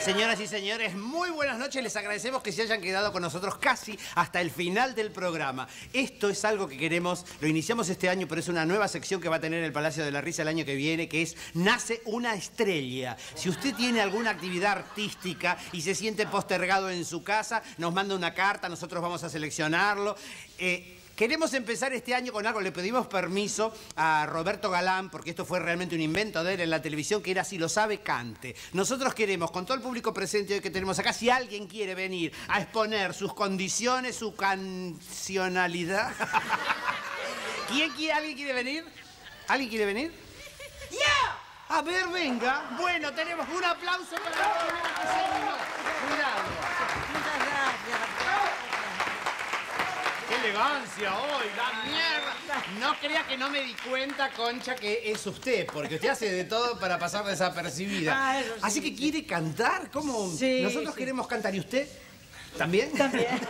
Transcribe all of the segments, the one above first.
Señoras y señores, muy buenas noches. Les agradecemos que se hayan quedado con nosotros casi hasta el final del programa. Esto es algo que queremos, lo iniciamos este año, pero es una nueva sección que va a tener el Palacio de la Risa el año que viene, que es Nace una Estrella. Si usted tiene alguna actividad artística y se siente postergado en su casa, nos manda una carta, nosotros vamos a seleccionarlo. Queremos empezar este año con algo, le pedimos permiso a Roberto Galán, porque esto fue realmente un invento de él en la televisión, que era Si lo sabe, cante. Nosotros queremos, con todo el público presente hoy que tenemos acá, si alguien quiere venir a exponer sus condiciones, su cancionalidad. ¿Alguien quiere venir? ¿Alguien quiere venir? ¡Yo! A ver, venga. Bueno, tenemos un aplauso para la primera que se animó. Cuidado. Muchas gracias. ¡Qué elegancia hoy! ¡La mierda! No crea que no me di cuenta, Concha, que es usted, porque usted hace de todo para pasar desapercibida. Ah, eso sí, Así que quiere cantar, ¿cómo? Sí, Nosotros sí. queremos cantar, ¿y usted? ¿También? También.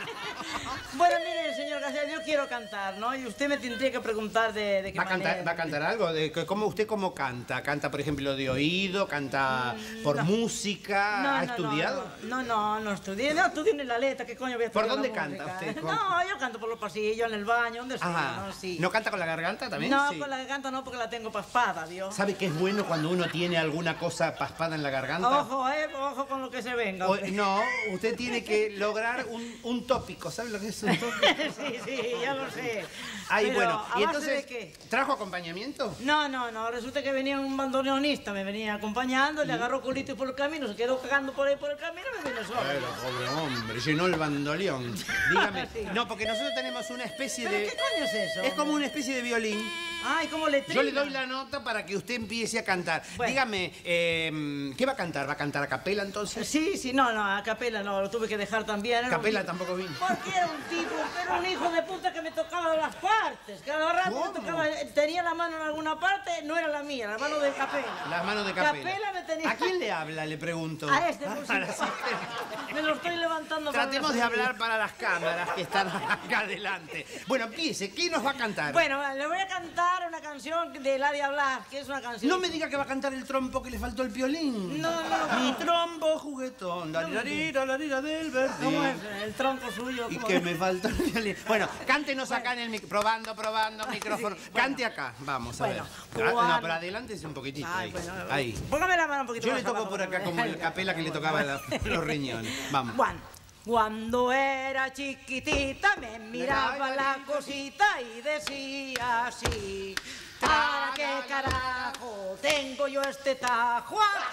Bueno, mire, señor García, yo quiero cantar, ¿no? Y usted me tendría que preguntar de qué manera. ¿Va a cantar algo? ¿Usted cómo canta? ¿Canta, por ejemplo, de oído? ¿Canta por música? ¿Ha estudiado? No estudié. No estudié ni la letra, ¿qué coño voy a estudiar? ¿Por dónde la canta música? usted? No, yo canto por los pasillos, en el baño, donde sea, Ajá. ¿no? Sí. ¿No canta con la garganta también? No, Sí. con la garganta no, porque la tengo paspada, ¿vio? ¿Sabe qué es bueno cuando uno tiene alguna cosa paspada en la garganta? Ojo con lo que se venga. No, usted tiene que lograr un tópico. ¿Sabe lo que es un tópico? Sí, ya lo sé. Ay, Pero, bueno, ¿a y base entonces, de qué? ¿trajo acompañamiento? No, resulta que venía un bandoneonista, me venía acompañando, le agarró culito por el camino, se quedó cagando por ahí por el camino y me vino solo. Bueno, pobre hombre, llenó el bandoleón. Dígame. Sí. No, porque nosotros tenemos una especie ¿Pero de... qué coño es eso? Es como una especie de violín. Ay, ¿cómo le Yo le doy la nota para que usted empiece a cantar. Bueno. Dígame, ¿qué va a cantar? ¿Va a cantar a capela entonces? Sí, no, a capela no, lo tuve que dejar también. Capela tampoco vino. Porque era un tipo, era un hijo de puta que me tocaba las partes. Cada rato ¿Cómo? me tocaba, tenía la mano en alguna parte, no era la mía, la mano de capela. Las manos de capela. Capela me tenía... ¿A quién le habla, le pregunto? A este, por A la supuesto. Me lo estoy levantando para Tratemos la de salida. hablar para las cámaras que están acá adelante. Bueno, empiece. ¿Qué nos va a cantar? Bueno, le voy a cantar una canción de Eladia Blas, que es una canción... No me diga que va a cantar el trompo que le faltó el piolín. No. Mi trompo juguetón, la lira del verde. ¿Cómo es? El tronco suyo. Y ¿cómo que es? me faltó el violín. Bueno, cántenos acá en el micrófono. Probando micrófono. Sí, Cante acá. Vamos a ver. Bueno, No, pero adelante es un poquitito. Ay, Ahí. bueno, Ahí. Póngame la mano un poquito Yo más le toco abajo, por acá como el capela que le tocaba los riñones. Vamos. Cuando era chiquitita me miraba la cosita y decía así: ¿para qué carajo tengo yo este tajo aquí?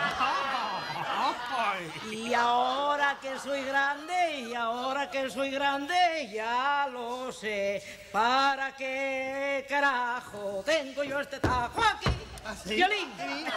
Y ahora que soy grande, ya lo sé. ¿Para qué carajo tengo yo este tajo aquí? ¿Sí? Violín.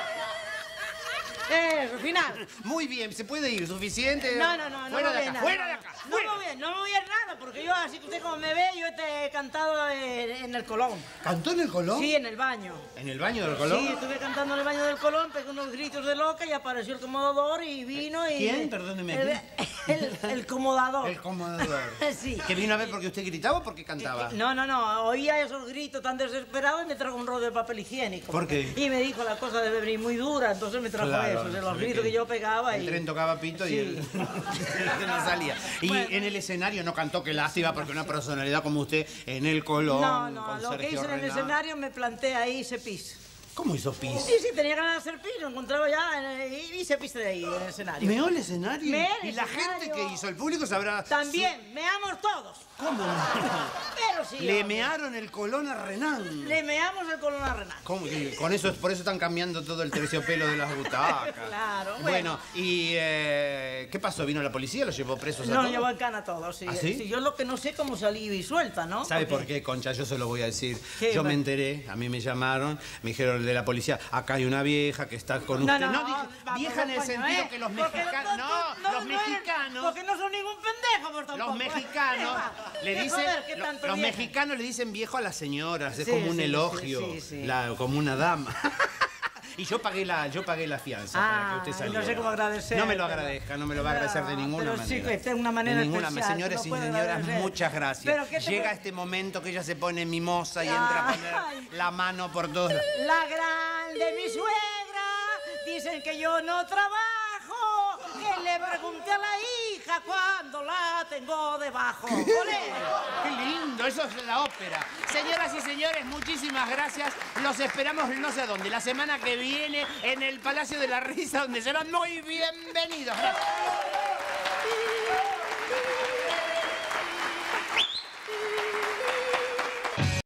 Eso, final. Muy bien, ¿se puede ir? ¿Suficiente? No Fuera me de voy acá, nada. fuera de acá. No me voy a nada, porque yo, así que usted como me ve, yo he cantado en el Colón. ¿Cantó en el Colón? Sí, en el baño. ¿En el baño del Colón? Sí, estuve cantando en el baño del Colón, pegué unos gritos de loca y apareció el comodador y vino y... ¿Quién? Perdóneme. El comodador. El comodador. Sí. ¿Que vino a ver porque usted gritaba o porque cantaba? No, oía esos gritos tan desesperados y me trajo un rollo de papel higiénico. ¿Por qué? Y me dijo, la cosa debe venir muy dura, entonces me trajo Claro, eso, de los sabe gritos que yo pegaba El y... tren tocaba pito y Sí. él no salía. Y Bueno. en el escenario no cantó, qué lástima, porque una personalidad como usted en el Colón. No, con lo que Sergio hice en el Renán. escenario me planté ahí, hice pis. ¿Cómo hizo pis? Sí, tenía ganas de hacer pis, lo encontraba ya y hice pis de ahí, en el escenario. ¿Meó el escenario? Meé el ¿Y la escenario. gente que hizo? ¿El público sabrá? También, meamos todos. ¿Cómo? Pero sí. Le hombre. mearon el Colón a Renán. Le meamos el colon a Renan. ¿Cómo? Por eso están cambiando todo el terciopelo de las butacas. Claro, Bueno, ¿y qué pasó? ¿Vino la policía? ¿Los llevó presos a No, todos? llevo en cana todos, sí. ¿Ah, sí? Yo lo que no sé cómo salí y suelta, ¿no? ¿Sabe Porque- por qué, Concha? Yo se lo voy a decir. ¿Qué? Yo me Bueno. enteré, a mí me llamaron, me dijeron de la policía, acá hay una vieja que está con usted. Dije, vamos, vieja en el coño, sentido que los Porque mexicanos... No, los eres- mexicanos... Porque no son ningún pendejo, por tampoco. Los mexicanos le Que dicen, joder, que tanto los vieja. mexicanos le dicen viejo a las señoras, es Sí, como un sí, elogio, sí. como una dama. Y yo pagué la fianza para que usted saliera. no sé cómo agradecer. No me lo agradezca, no me lo va a agradecer de ninguna pero manera. sí que esta es una manera de ninguna especial, Señores no y puede señoras, agradecer. muchas Pero gracias. ¿qué te Llega puede- este momento que ella se pone mimosa y entra a poner Ay. la mano por todos lados. La grande mi suegra, dicen que yo no trabajo. pregunte a la hija cuando la tengo debajo. ¡Olé! ¡Qué lindo! Eso es la ópera. Señoras y señores, muchísimas gracias. Los esperamos no sé dónde, la semana que viene en el Palacio de la Risa, donde serán muy bienvenidos. Gracias.